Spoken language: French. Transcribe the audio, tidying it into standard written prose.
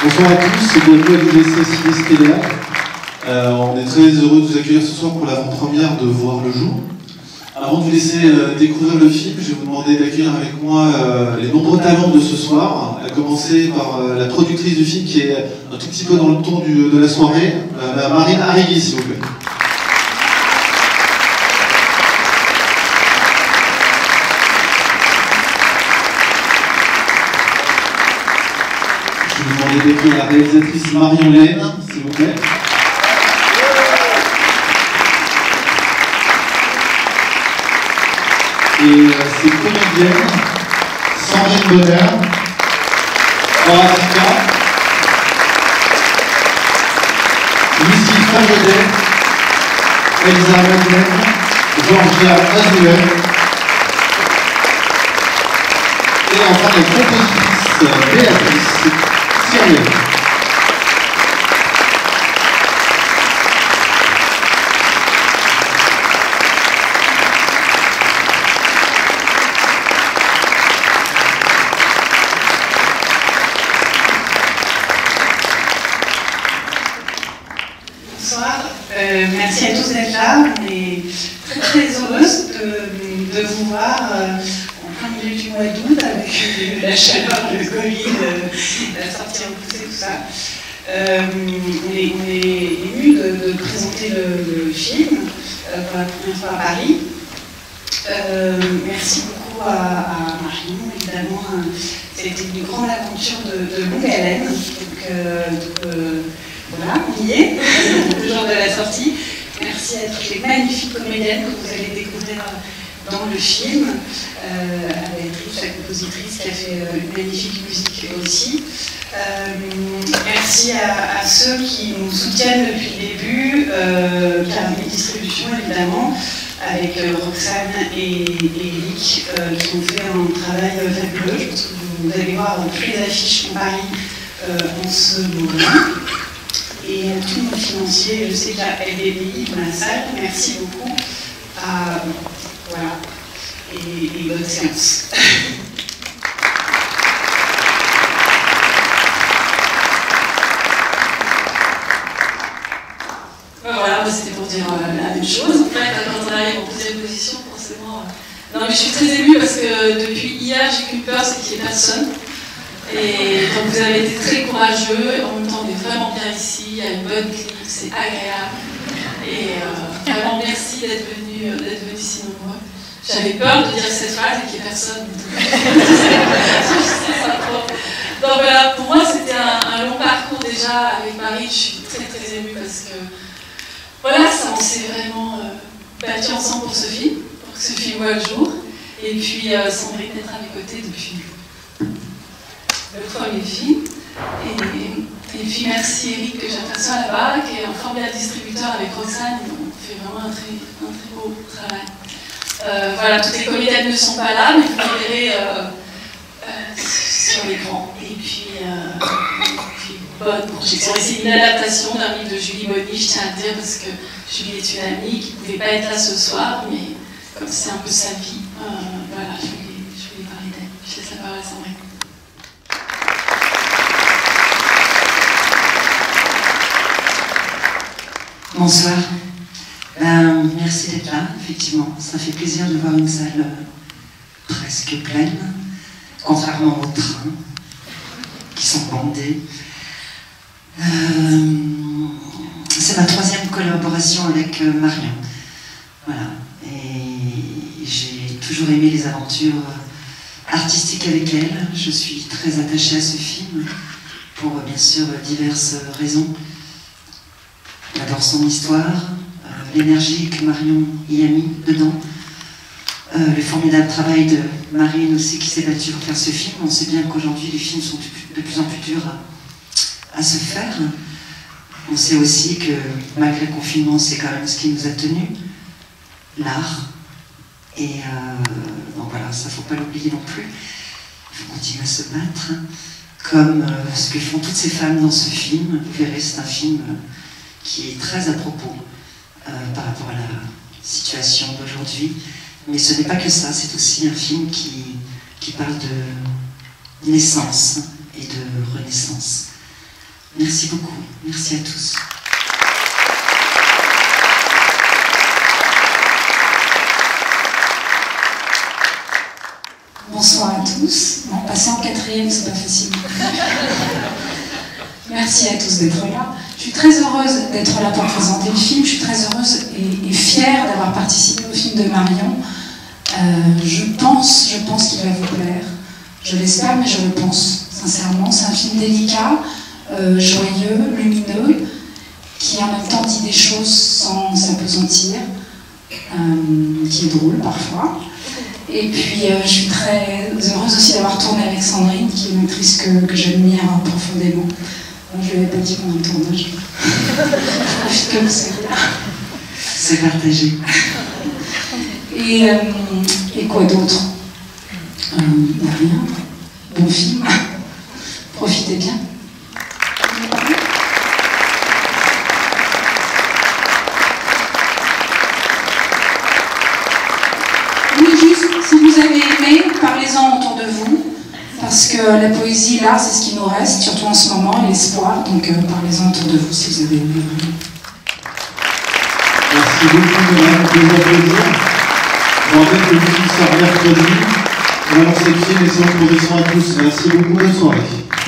Bonsoir à tous et bienvenue à l'UGC Ciné Stellaire. On est très heureux de vous accueillir ce soir pour l'avant-première de Voir le jour. Avant de vous laisser découvrir le film, je vais vous demander d'accueillir avec moi les nombreux talents de ce soir, à commencer par la productrice du film qui est un tout petit peu dans le ton de la soirée, Marine Arrigui, s'il vous plaît. Je vais vous demander d'accueillir la réalisatrice Marion Laine, s'il vous plaît. Et ses comédiennes, Sandrine Bonheur, Horatica, Lucie Fajodet, Elsa Madeleine, Georgia Azuel, et enfin les compositrices Béatrice Sérieux. Merci à tous d'être là. On est très très heureuse de vous voir en plein milieu du mois d'août avec la chaleur, le Covid, la sortie repoussée, tout ça. On est émus de présenter le film pour la première fois à Paris. Merci beaucoup à Marion, évidemment. C'était une grande aventure de longue haleine. Voilà, on y est, le jour de la sortie. Merci à toutes les magnifiques comédiennes que vous allez découvrir dans le film, à Béatrice, la compositrice qui a fait une magnifique musique aussi. Merci à ceux qui nous soutiennent depuis le début, Carnet Distribution évidemment, avec Roxane et Eric qui ont fait un travail fabuleux. Je pense que vous allez voir toutes les affiches en Paris en ce moment. Et à tous nos financiers, je sais qu'il y a LBPI dans la salle, merci beaucoup. Voilà, et bonne séance. Voilà, c'était pour dire la même chose. En fait, quand on arrive en deuxième position, forcément. Non, mais je suis très émue parce que depuis hier, j'ai qu'une peur, c'est qu'il n'y ait personne. Et donc vous avez été très courageux, en même temps on est vraiment bien ici, il y a une bonne clinique, c'est agréable. Et vraiment merci d'être venu si nombreux. J'avais peur de dire cette phrase et qu'il n'y ait personne. Donc voilà, pour moi c'était un long parcours déjà avec Marie, je suis très très émue parce que voilà, ça on s'est vraiment battu ensemble pour ce film voit le jour. Et puis Sandrine être à mes côtés depuis le premier film. Et puis merci Eric que j'aperçois là-bas, qui est un formidable distributeur avec Roxane. On fait vraiment un très beau travail. Voilà, toutes les comédiennes ne sont pas là, mais vous les verrez sur l'écran. Et puis bonne projection. Et c'est une adaptation d'un livre de Julie Bonny, je tiens à le dire, parce que Julie est une amie qui ne pouvait pas être là ce soir, mais comme c'est un peu sa vie, voilà, je voulais parler d'elle. Je laisse la parole à Sandrine. Bonsoir. Merci d'être là, effectivement. Ça fait plaisir de voir une salle presque pleine, contrairement aux trains qui sont bandés. C'est ma troisième collaboration avec Marion. Voilà. Et j'ai toujours aimé les aventures artistiques avec elle. Je suis très attachée à ce film pour bien sûr diverses raisons. J'adore son histoire, l'énergie que Marion y a mis dedans, le formidable travail de Marine aussi qui s'est battue pour faire ce film. On sait bien qu'aujourd'hui les films sont de plus en plus durs à se faire. On sait aussi que malgré le confinement, c'est quand même ce qui nous a tenus, l'art. Et donc voilà, ça ne faut pas l'oublier non plus. Il faut continuer à se battre, comme ce que font toutes ces femmes dans ce film. Vous verrez, c'est un film qui est très à propos par rapport à la situation d'aujourd'hui. Mais ce n'est pas que ça, c'est aussi un film qui parle de naissance et de renaissance. Merci beaucoup. Merci à tous. Bonsoir à tous. Bon, passer en quatrième, c'est pas facile. Merci à tous d'être là. Je suis très heureuse d'être là pour présenter le film. Je suis très heureuse et fière d'avoir participé au film de Marion. Je pense qu'il va vous plaire. Je l'espère, mais je le pense, sincèrement. C'est un film délicat, joyeux, lumineux, qui en même temps dit des choses sans s'apesantir, qui est drôle parfois. Et puis, je suis très heureuse aussi d'avoir tourné avec Sandrine, qui est une actrice que j'admire profondément. Je ne lui avais pas dit pendant le tournage. Je profite que vous soyez là. C'est partagé. Et quoi d'autre? Rien. Bon film. Profitez bien. Oui, juste, si vous avez aimé, parlez-en autour de vous. Parce que la poésie, l'art, c'est ce qui nous reste, surtout en ce moment, et l'espoir. Donc parlez-en autour de vous si vous avez aimé. Merci beaucoup de applaudir. Je vous rappelle que le film sort mercredi. On va lancer le film et c'est en progression à tous. Merci beaucoup, bonne soirée.